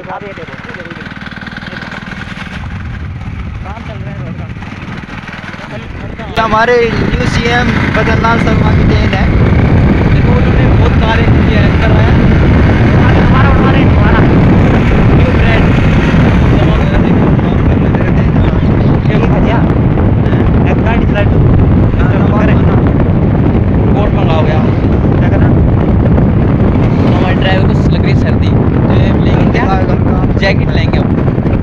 हमारे new CM Badanlal Sharma की then है। देखो उन्होंने बहुत कार्य किया है, करवाया न्यू ब्रांड कोट मंगाओ गया। क्या करना? हमारे ड्राइवर को लग रही सर्दी, तो लेंगे क्या? जैकेट लेंगे अब।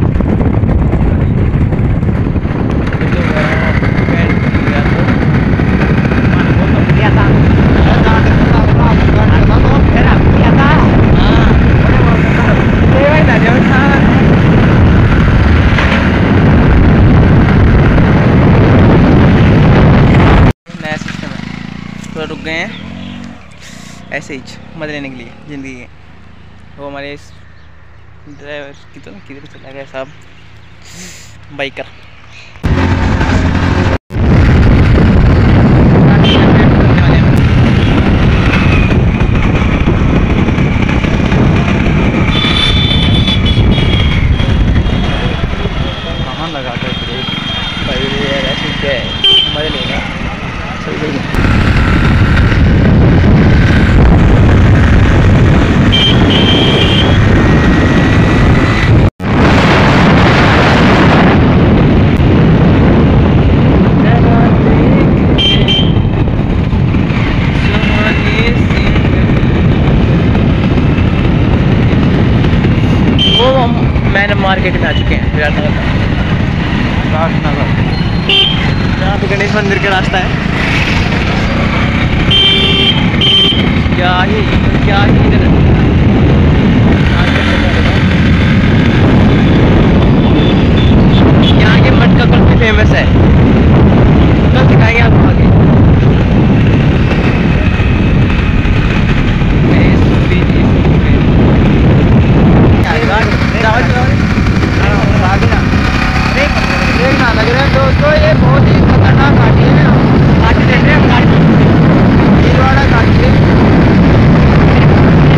रुक गए हैं ऐसे ही मजे लेने के लिए ज़िंदगी के। वो हमारे इस ड्राइवर की तो किधर चला गया साहब, बाइकर। कहाँ लगा कर भाई ऐसे क्या है, मजे लेगा सही। मैंने मार्केट में आ चुके हैं विराटनगर में, जहाँ पे गणेश मंदिर का रास्ता है। क्या ही इधर यहाँ के मटका कुल्फी फेमस है, कल दिखाएंगे आपको आगे। देखना लग रहा है दोस्तों, ये बहुत ही खतरनाक घाटी है। घाटी देख रहे हैं, घाटी घाटी है।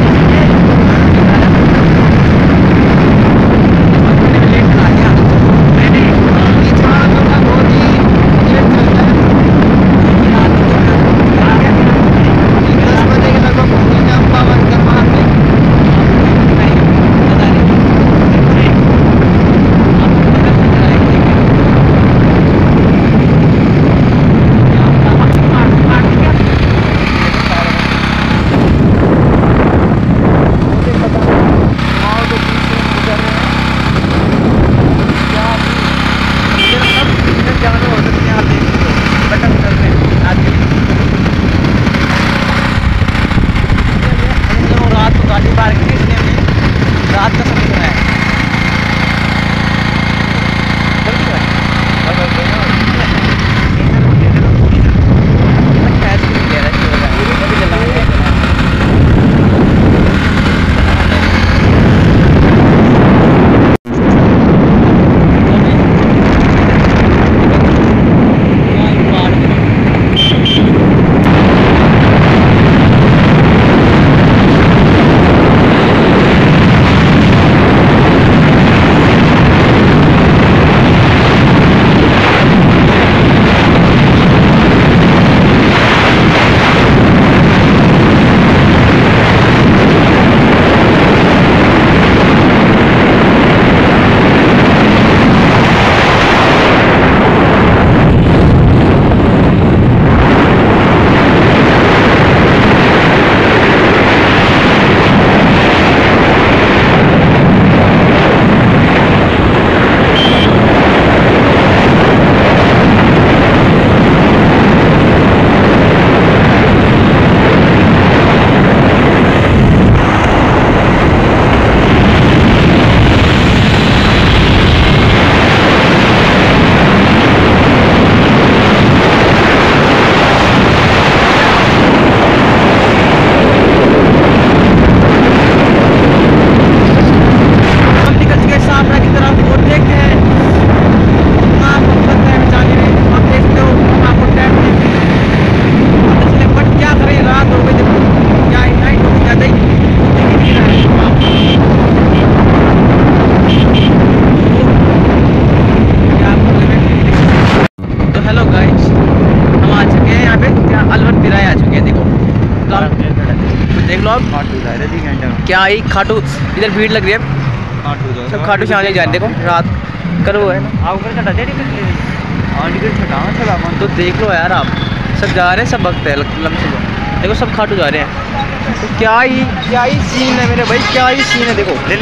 देख लो आप। खाटू जा रहे थे घंटे में। क्या ही खाटू, इधर भीड़ लग रही है। खाटू जा सब खाटू श्याम जा रहे, देखो रात कल वो है ना। आप ऊपर चढ़ा दे टिकट छटा तो देख लो यार आप, सब जा रहे हैं, सब वक्त है लमसम। देखो सब खाटू जा रहे हैं। तो क्या ही सीन है मेरे भाई, क्या ही सीन है। देखो ले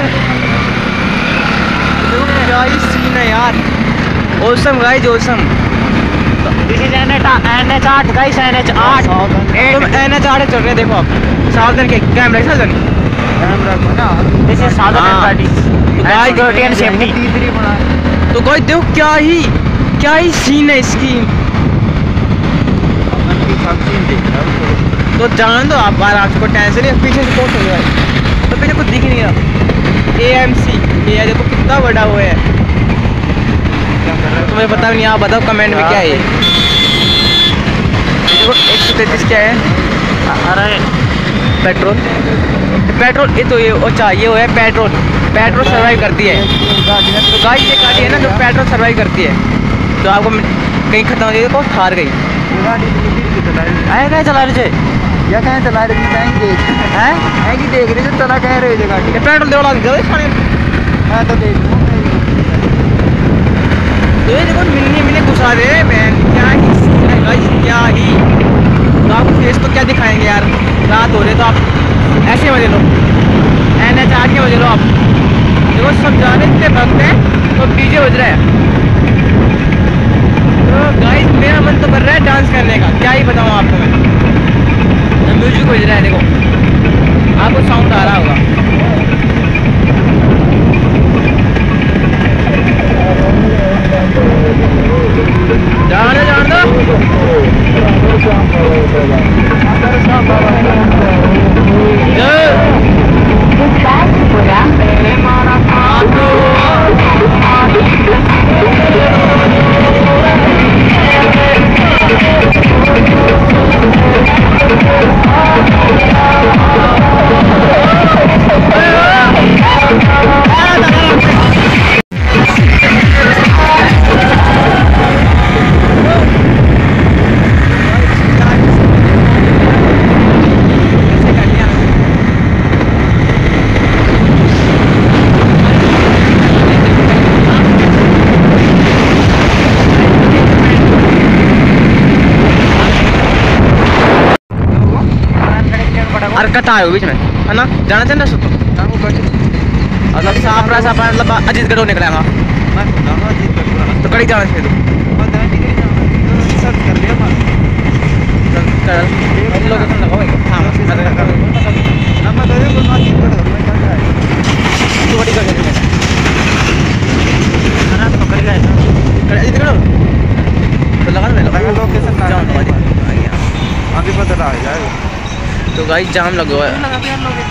देखो क्या ही सीन है यार। Awesome guys awesome. This is NH8 guys, NH8 तुम NH8 चल रहे हैं, देखो आप सावधान के कैमरा सावधान। कैमरा को ना, दिस इज सावधान गाइस, सिक्योरिटी एंड सेफ्टी। तीसरी बना तो गाइस देखो क्या ही सीन है इसकी। अपन की सब सीन देख रहा हूं। तो जान दो आप आराम से, कोई टेंशन नहीं। पीछे से कौन चल रहा है, तो पीछे कुछ दिख ही नहीं रहा। AMC ये देखो कितना बड़ा हुआ है। क्या कर रहे हो? तुम्हें पता भी नहीं, आप बताओ कमेंट में क्या है ये। देखो 133 क्या है। अरे पेट्रोल ये तो ये अच्छा ये है पेट्रोल सर्वाइव करती है। तो गाइस ये गाड़ी है ना जो पेट्रोल सर्वाइव करती है। तो आपको कहीं खत्म हो जाएगी तो हार गई। आए चला रहे या कहें चला रहे देख है कि देख रहे थे चला कह रहे थे गाड़ी। पेट्रोल देवड़ा खाने मैं तो देख तो ये देखो मिलने घुसा दे मैन। क्या ही सीन है गाइस, क्या ही। तो आप फेस तो क्या दिखाएंगे यार, रात हो रही तो आप ऐसे मजे लो, NH8 के मजे लो आप। देखो सब जा रहे इतने भक्त हैं तो डीजे बज रहा है। तो गाइस मेरा मन तो कर रहा है डांस करने का, क्या ही बताऊँ आपको मैं। म्यूजिक बज रहा है, देखो आपको साउंड आ रहा होगा। जान दो कटा है बीच में है ना, जाना चाहिए ना सुतो मतलब साफ रहा मतलब अजीतगढ़ निकलेगा तो कड़ी जाना चाहिए। तो लोकेशन लगाओ अभी पता लग जाएगा। तो गाइस जाम लगा हुआ है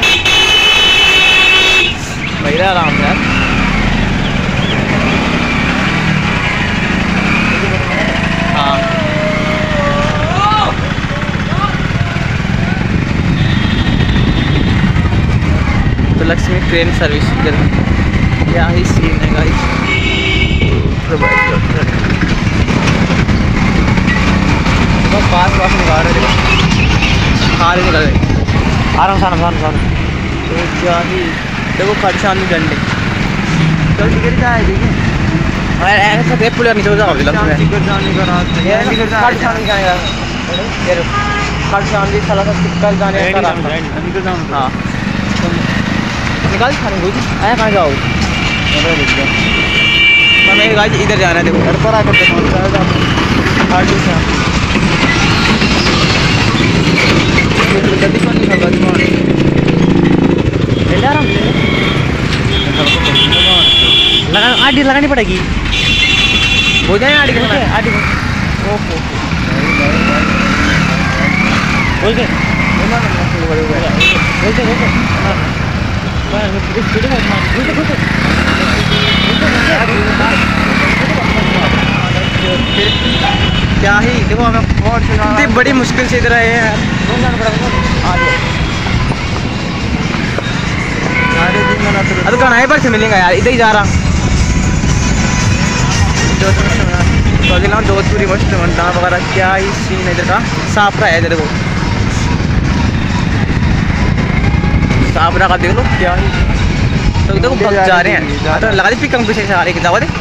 भैया, आराम से यार। हाँ तो लक्ष्मी ट्रेन सर्विस क्या ही सीन है गाइस। तो पास निकाल रहे थे, हार निकल गए आराम से। तो क्या ही देखो खाटू श्याम की झंडे कल टिकट जाएगी ऐसा थे पुलिस नीचे जाओ टिकट जाने का रात खाटू श्याम की जाने खाटू श्याम जी साला कल जाने का रास्ता। हाँ निकाल खाने को आया कहाँ जाओ मेरे गाइस इधर जाना है। देखो घर पर आकर खाटू श्याम आड़ी लगानी पड़ेगी, हो जाए आड़ी आड़ी ओहो क्या ही देखो हमें इतनी बड़ी मुश्किल से इधर आए हैं यार। अब कहाँ पर से मिलेगा यार, इधर ही जा रहा जोधपुरी मस्त वगैरह। क्या ही सीन है इधर का, साफ रहा है इधर को। साफ रखा देख लो क्या ही। तो देखो भग जा रहे हैं। तो लगा दी पिकअप पीछे से आ रही किताब दे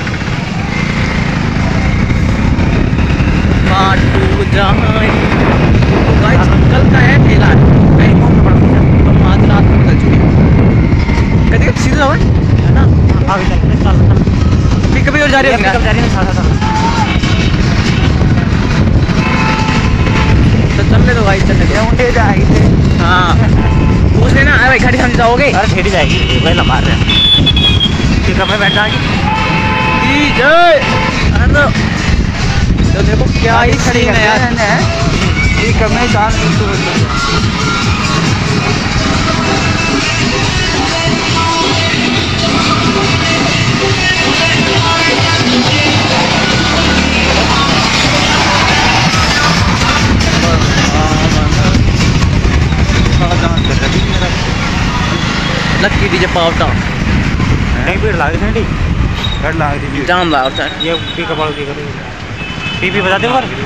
पाटू जहाँ कल का है ठेला रात में निकल चुकी है। कहते सीधा है ना पिकअप और जा रही है तो चल ले तो भाई चल ले उठे जाएंगे। हाँ पूछ लेना। अरे भाई गाड़ी समझ जाओगे। अरे ठेली जाएगी पहले मार रहे हैं पिकअप में बैठा तो देखो क्या ही खड़ी है यार। ठीक है मैं जान लक्की डीजे पावटा नहीं भीड़ लागे थे कर लाग जाम ला होता है। ये पिकअप वालों की करेगी पीपी बजा दे बार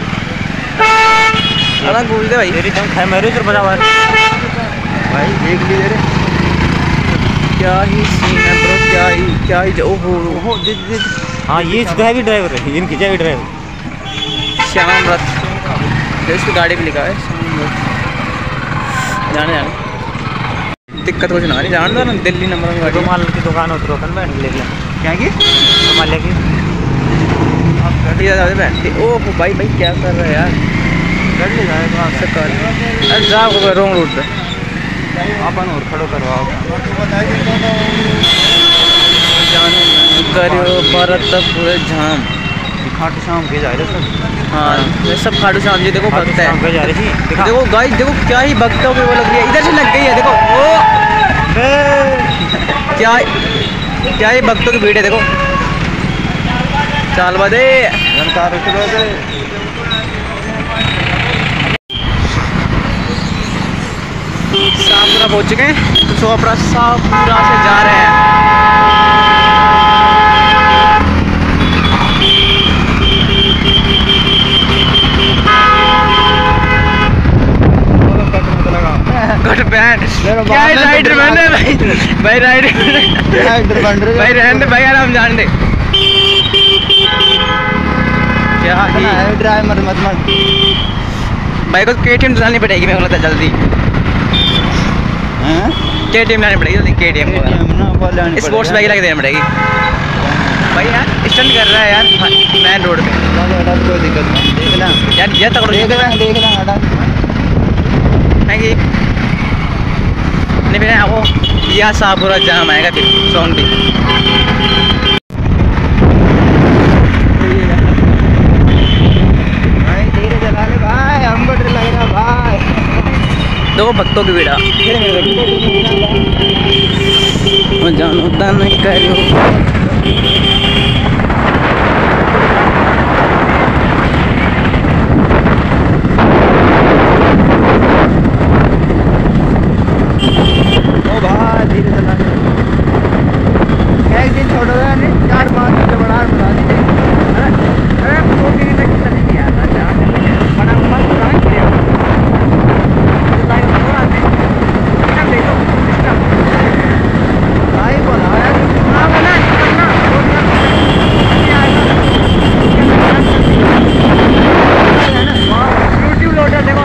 अलग बोल दे भाई। तेरी जंग है मेरे इधर बजा बार भाई देख लीजिए रे क्या ही सीन है ब्रो क्या ही ओहो ओहो हाँ ये इसका है भी ड्राइवर है इनकी जाए ड्राइवर श्याम रथ इसकी गाड़ी भी लिखा है श्याम रथ। जाने दिक्कत कुछ ना नहीं जान दो ना दिल्ली नंबर में गाड़ी। रुमाल की दुकान उतरो कल बैठ ले ले क्या की रुमाल लेके बैठते। ओह भाई भाई क्या कर रहा है यार। कर ले जाएगा अरे जाओ रॉन्ग रूट पे अपन और खड़ो करवाओ करियो भारत पूरे झाम खाटू शाम के जाए सब। हाँ ये सब खाटू श्याम जी देखो भक्त है। शाम को जा रही थी देखो गाइस देखो क्या ही भक्तों की वो लग रही है। इधर से लग गई है देखो ओ क्या ही भक्तों की भीड़ है देखो। चाल बदे जनता रुक दे शाहपुरा पहुँच चुके हैं। शाहपुरा से जा रहे हैं। गुड बैंड क्या है राइडर बन रहे भाई राइडर बन रहे भाई रहने भाई आराम जान दे क्या ही ड्राइवर मत भाई को KTM चलानी पड़ेगी मेरे को लगता है जल्दी। KTM लानी पड़ेगी जल्दी KTM स्पोर्ट्स बाइक लगा देनी पड़ेगी भाई यार स्टंट कर रहा है यार मेन रोड पे। कोई दिक्कत नहीं देख लें यार ये तक देख लें हटा थैंक यू नहीं मेरे वो यह शाहपुरा जाम आएगा फिर सोन भी। भाई धीरे चला ले भाई हमको डर लग रहा भाई। देखो भक्तों की भीड़ जानो ता नहीं करियो। धीरे चला एक दिन छोड़ो नहीं 4-5 दिन बड़ा बना दीजिए। अरे 2 दिन तक चले नहीं आता बड़ा मत भाई बोला यार हाँ बोला यूट्यूब लोडर देखो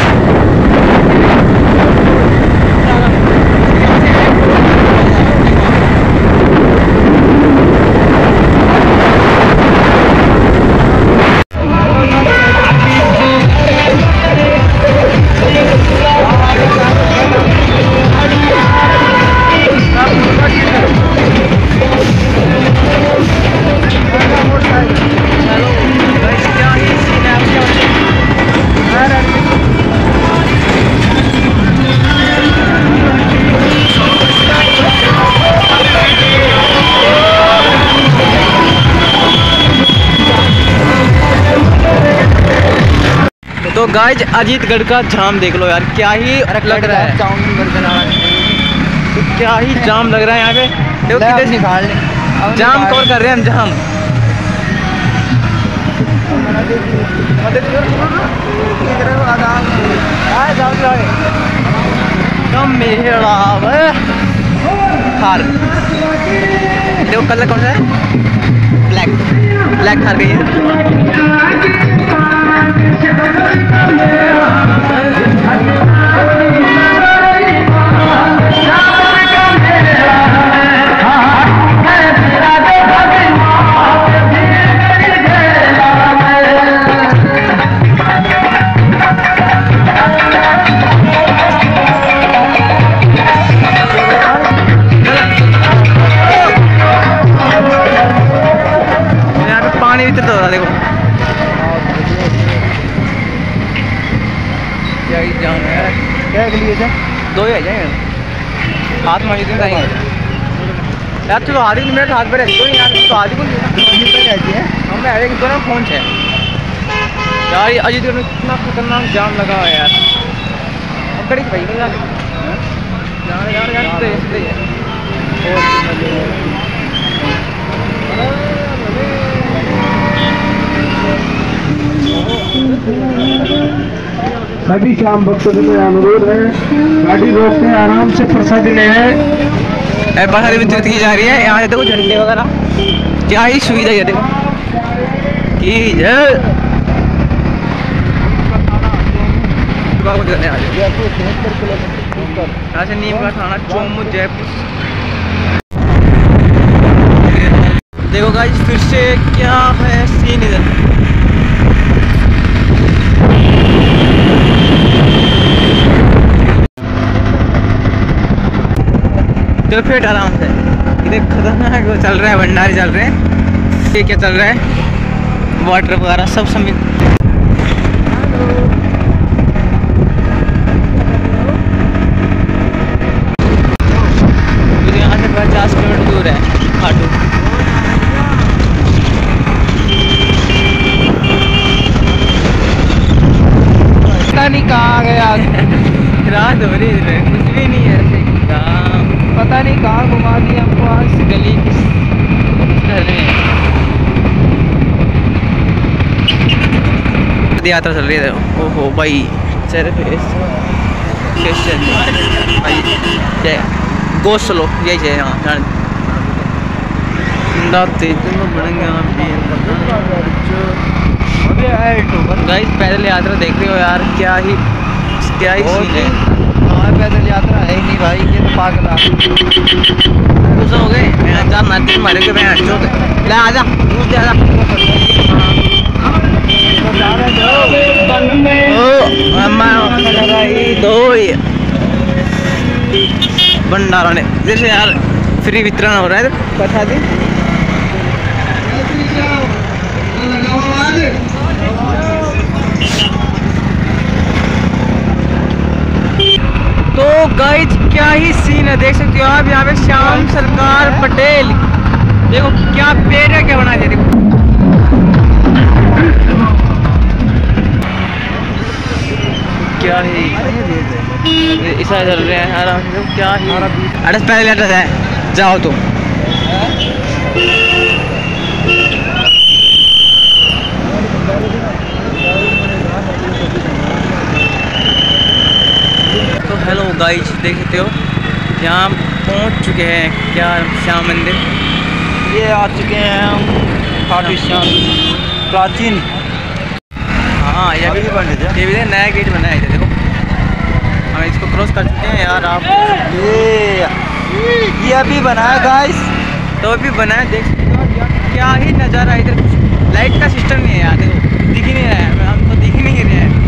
तो गाइज अजीतगढ़ का जाम देख लो यार क्या ही लग रहा है। तो क्या ही जाम लग रहा है यहाँ पे देखो कितने निकाल जाम कवर कर रहे हैं हम जाम। कम थार। देखो कलर कौन सा है? ब्लैक। ब्लैक थार गई है। देखो क्या ही जाम है यार। क्या के लिए जा? दो ही आ जाएंगे हाथ में दिन जाएंगे यार। तो आधी मिनट हाथ पर रहती हो यार। तो आधी को रहती है हमें अरे तो ना फोन है यार। ये अजीत में इतना खतरनाक जाम लगा हुआ है यार। अब कड़ी भाई नहीं यार यार यार तो ऐसे ही है। सभी शाम भक्तों से मेरा अनुरोध है, गाड़ी रोकते आराम से प्रसाद ले है। प्रसाद वितरित की जा रही है यहाँ से। देखो झंडे वगैरह क्या ही सुविधा है। देखो कि यहाँ से नीम का थाना चौमू जयपुर। देखो गाइस फिर से क्या है सीन इधर। तो फिर आराम से इधर खतरनाक वो चल रहा है। भंडारे चल रहे हैं। ये क्या चल रहा है? वाटर वगैरह सब समित। यहाँ से 50 किलोमीटर दूर है खाटू। पता नहीं कहाँ गया। रात हो रही है कुछ भी नहीं है। पता नहीं कहाँ घुमा दिया हमको आज। गली किस घर में यात्रा चल रही है। ओहो भाई चेहरे पे भाई जय गो स्लो यही है यहाँ जान गाइस पैदल यात्रा देख रहे हो यार। क्या ही सीन है। पैदल यात्रा है ही नहीं भाई। ये तो पागल हो गए मारे के ले आजा दो भंडारा ने जैसे यार फ्री वितरण हो रहा है। बता दी तो गाइस क्या ही सीन है। देख सकते हो आप यहाँ पे श्याम सरकार पटेल। देखो क्या पेड़ है क्या बना दिया। देखो क्या ही ऐसा चल रहे हैं आराम से। क्या ही अरे पहले एड्रेस है जाओ तो हेलो गाइस देख सकते हो यहाँ पहुँच चुके हैं क्या श्याम मंदिर। ये आ चुके हैं हम खाटू श्याम प्राचीन। हाँ ये भी नया गेट बना है। देखो हम इसको क्रॉस कर चुके हैं यार। आप ये अभी बना है गाइस। तो अभी बना है देख सकते हो क्या ही नज़ारा है। इधर कुछ लाइट का सिस्टम नहीं है यार। देखो दिख ही नहीं रहा है। हम तो दिख ही नहीं रहे हैं।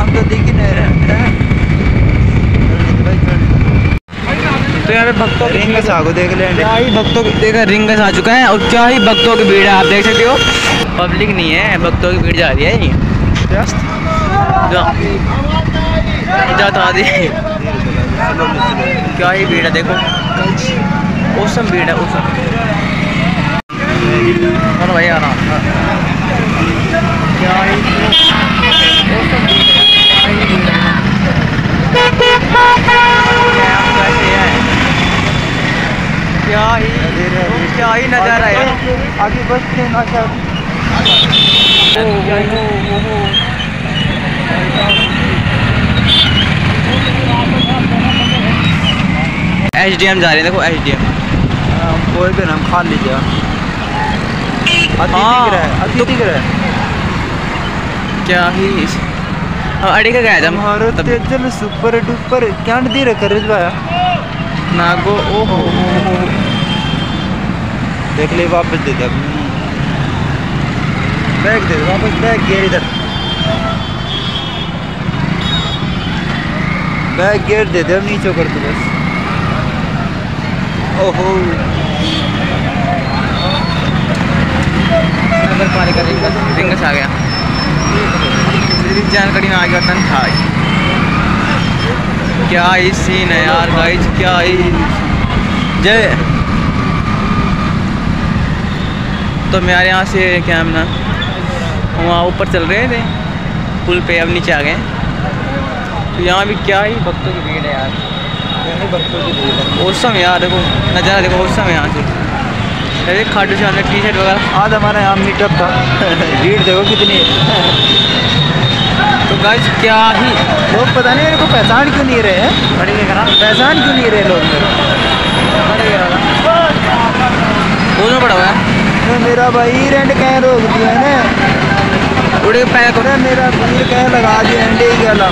तो यहाँ पे भक्तों की रिंग सागो देख लें। क्या ही भक्तों की देखा रिंगस आ चुका है। और क्या ही भक्तों की भीड़ है। आप देख सकते हो पब्लिक नहीं है भक्तों की भीड़ जा रही है। ये आदि क्या ही भीड़ है। देखो औसम भीड़ है औसम। और भाई आराम क्या ही क्या ही नज़ारा है। आगे बस थे ना सर। HDM जा रहे हैं, देखो HDM। कोई भी नाम खा लीजिए। अतिथि ग्रह क्या ही अड़ी का गया जब तेजल सुपर डुपर क्या दी रखा रिजवाया नागो। ओहो देख ले, वापस दे दे, बैग दे, वापस बैग गियर इधर, बैग गियर दे दे, नीचे कर दे बस। ओहो पानी का रिंगस आ गया, जानकारी में आ गया तन था। क्या ही सीन है यार गाइस, क्या ही जय। तो मेरे यहाँ से क्या हम ना वहाँ ऊपर चल रहे थे पुल पे, अब नीचे आ गए। तो यहाँ भी क्या ही भक्तों की भीड़ है यार, औसम यार, देखो नज़ारा देखो औसम यहाँ से। अरे खाटू श्याम ने टी-शर्ट वगैरह। आज हमारा यहाँ मीटअप था। भीड़ देखो कितनी है। तो गाइस क्या ही लोग पता नहीं मेरे को पहचान क्यों नहीं रहे हैं, पहचान क्यों नहीं रहे लोग मेरे दोनों पड़ा हुआ है। तो मेरा भाई रेंट कहीं रोक दिया है ना, उड़े पैर को मेरा भाई कहीं लगा दिया एंडे ही गला।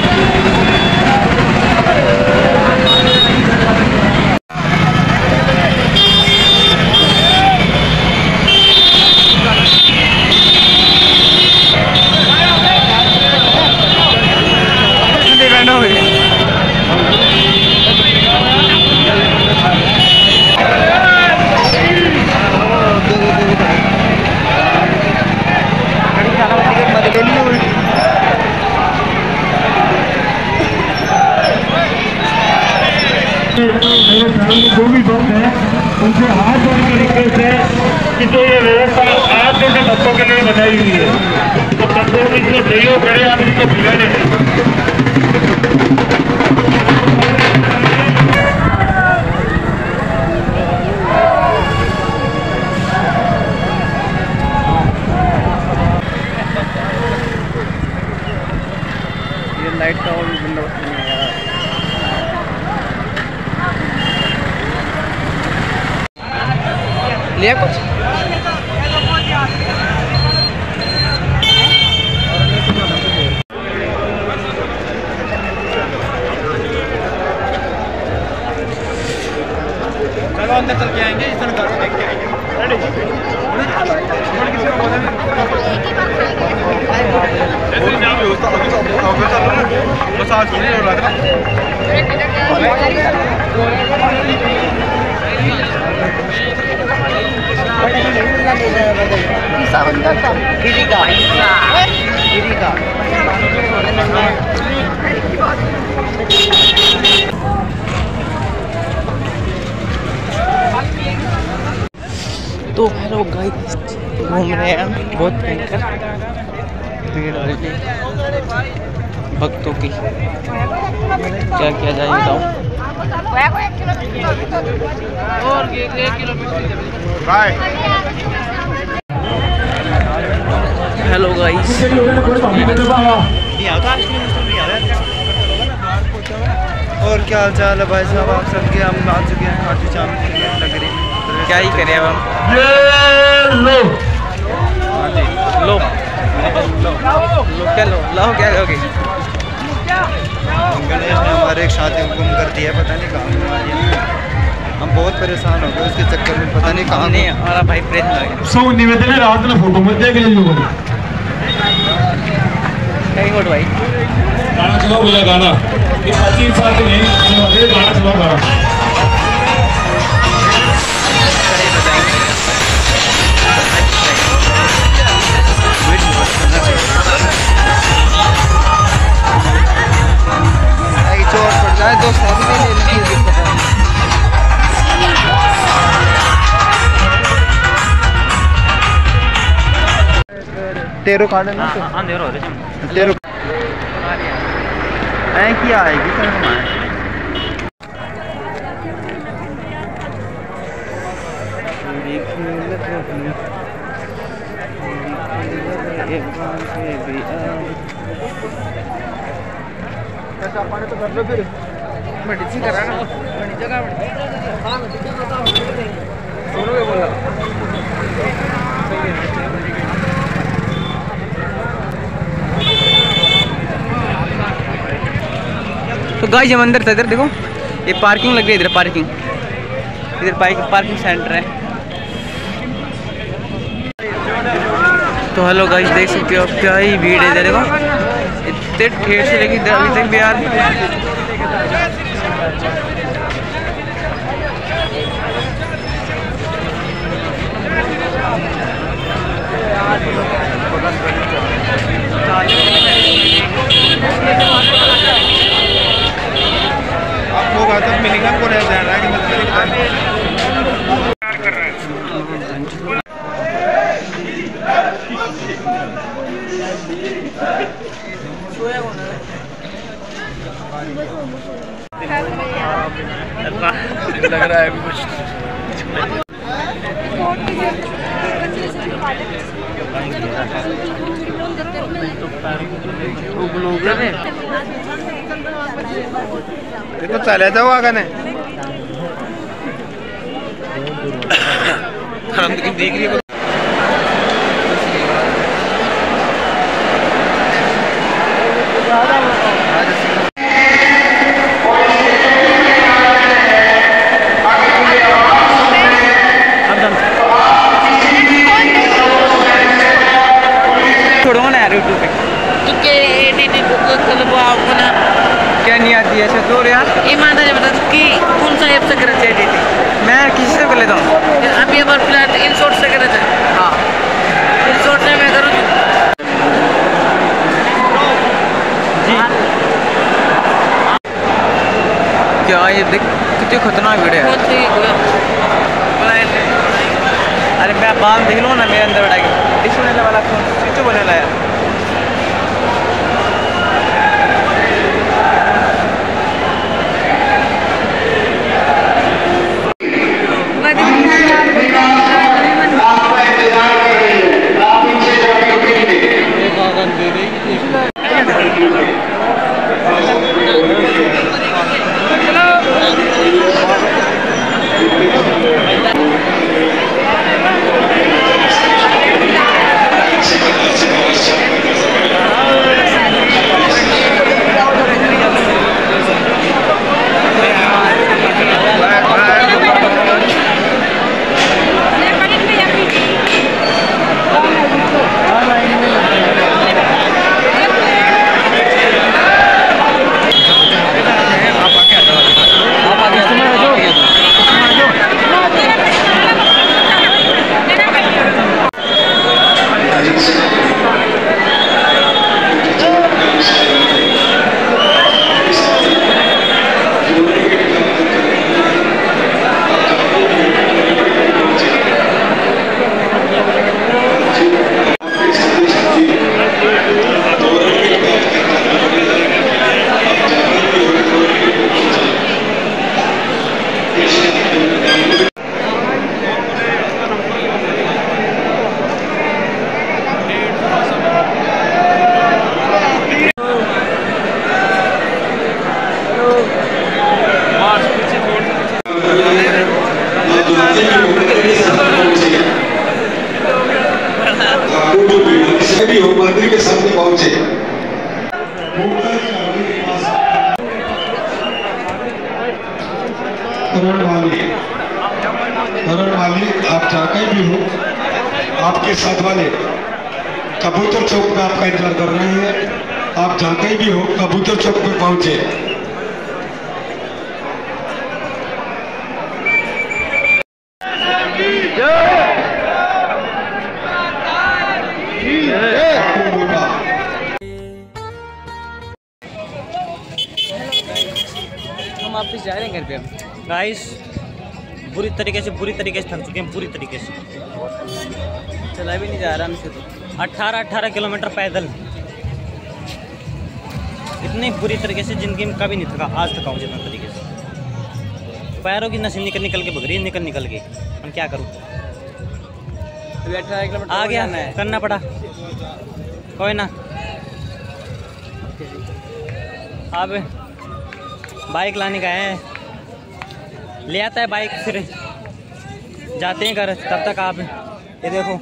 जो भी लोग हैं उनसे हाथ जोड़ तरीके से कि जो ये व्यवस्था आप जैसे भक्तों के लिए बनाई हुई है, तो भक्तों को इसको सहयोग करें, आप इसको बिगाड़े। ये लाइट का और बंदोबस्त नहीं है यार। लिया कुछ चलो अंदर चल के आएंगे, इस तरह देख के आएंगे। तो हेलो गाइस, घूम रहे हैं हम, बहुत भयंकर भीड़ हो रही है भक्तों की। क्या किया जाए बताओ। हेलो गाइस, और क्या हाल चाल है भाई साहब आप सबके? हम आ चुके हैं खाटू श्याम की नगरी। क्या ही करें अब हम। लो लो क्या लो लाओ क्या लोगे। गणेश ने हमारे एक साथी को गुम कर दिया, पता नहीं कहाँ गुमा दिया। हम बहुत परेशान हो गए उसके चक्कर में, पता नहीं कहाँ नहीं हमारा भाई प्रेस लग गया। सो निवेदन है रात में फोटो मत देख लीजिए लोगों कहीं फोटो भाई गाना चलाओ, बोला गाना ये 25 साल के नहीं गाना चलाओ गाना। चोट पड़ जाए तो सामने ले लीजिए। तेरो कार्ड है ना? तेरो ऐ क्या आएगी सर हमारे। कैसा पानी तो कर लो फिर। मेडिसिन करा ना जगह सोनू के बोला तो गाइस हम अंदर था, इधर देखो ये पार्किंग लग रही है, इधर पार्किंग सेंटर है। तो हेलो गाइस, देख सकते हो आप क्या ही भीड़ है इधर देखो, इतने ठेर से लेके अभी तक भी यार। आप लोग आज तक मिलेंगे को रह जा रहा है कि लग रहा है अभी कुछ तो चले जाओ आगे ने देख रही है छोड़ो ना यार यूट्यूब पे क्या नहीं आती है ऐसे तो यार ईमानदारी बता कि कौन सा ऐप से करना चाहिए थी? मैं किसी से कर लेता हूँ अभी हमारे फिलहाल इन शॉर्ट से करना चाहिए। हाँ इन शॉर्ट से मैं करूँ जी। क्या ये देख कितनी खतरनाक वीडियो है। कौन सी अरे मैं बाम देख लो ना, मेरे अंदर बैठा के डिश होने वाला फोन स्विच होने वाला है। मंदिर के सामने पहुंचे करण वाली आप जाके भी हो, आपके साथ वाले कबूतर चौक पे आपका इंतजार कर रहे हैं। आप जाके भी हो, कबूतर चौक पे पहुंचे। हम वापस जा रहे हैं घर पे अब। गाइस बुरी तरीके से थक चुके हैं, पूरी तरीके से। चला भी नहीं जा रहा हमसे तो 18 किलोमीटर पैदल, इतनी बुरी तरीके से ज़िंदगी में कभी नहीं थका, आज थका हूँ जितना तरीके से। पैरों की नसें निकल के भग रही है, निकल के। हम क्या करूँ, अभी 18 किलोमीटर आ गया, करना पड़ा, कोई ना। अब बाइक लाने का है, ले आता है बाइक, फिर जाते हैं घर। तब तक आप ये देखो,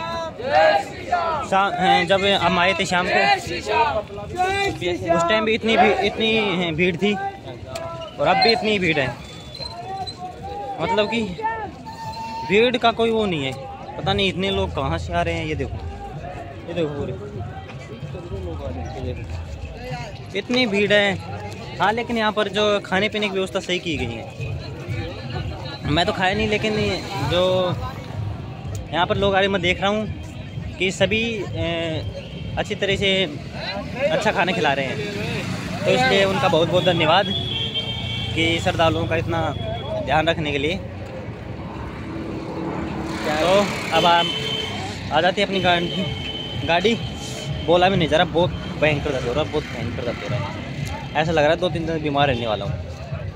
जब हम आए थे शाम को उस टाइम भी इतनी भीड़ थी और अब भी इतनी भीड़ है। मतलब कि भीड़ का कोई वो नहीं है, पता नहीं इतने लोग कहाँ से आ रहे हैं। ये देखो पूरे इतनी भीड़ है। हाँ, लेकिन यहाँ पर जो खाने पीने की व्यवस्था सही की गई है। मैं तो खाया नहीं, लेकिन जो यहाँ पर लोग आ रहे, मैं देख रहा हूँ कि सभी अच्छी तरह से अच्छा खाना खिला रहे हैं। तो इसलिए उनका बहुत बहुत धन्यवाद कि श्रद्धालुओं का इतना ध्यान रखने के लिए। तो अब आ जाती है अपनी गाड़ी। बोला भी नहीं जा रहा, बहुत भयंकर दर्द हो रहा है, बहुत भयंकर दर्द हो रहा है। ऐसा लग रहा है 2-3 दिन बीमार रहने वाला हूँ।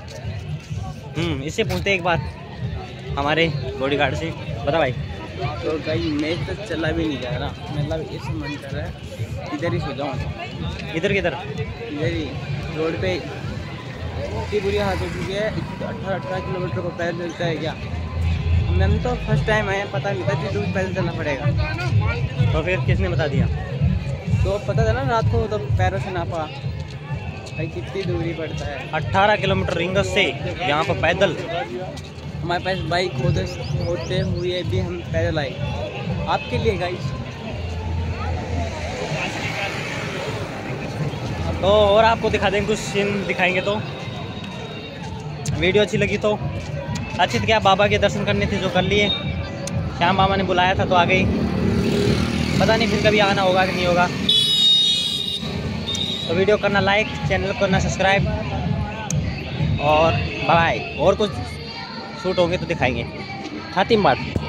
इससे पूछते एक बात हमारे बॉडीगार्ड से, बता भाई। तो भाई मैं तो चला भी नहीं जा रहा, मतलब ऐसा मन कर रहा है इधर ही सो जाऊँ। इधर किधर? इधर ही रोड पे इतनी बुरी हालत हो चुकी है। 18 किलोमीटर को पैदल चलता है क्या? मैंने तो फर्स्ट टाइम आया, पता नहीं था कि दूर पैदल चलना पड़ेगा। तो फिर किसने बता दिया? तो पता था ना रात को, तो पैरों से नापा भाई कितनी दूरी पड़ता है। 18 किलोमीटर रिंगस से यहाँ पर पैदल। हमारे पास बाइक होते हुए भी हम पैदल आए आपके लिए गाइस। तो और आपको दिखा देंगे, कुछ सीन दिखाएंगे। तो वीडियो अच्छी लगी तो अच्छी, तो क्या बाबा के दर्शन करने थे जो कर लिए। श्याम बाबा ने बुलाया था तो आ गई, पता नहीं फिर कभी आना होगा कि नहीं होगा। तो वीडियो करना लाइक, चैनल को करना सब्सक्राइब और बाय। और कुछ शूट होंगे तो दिखाएंगे। खातिम बात।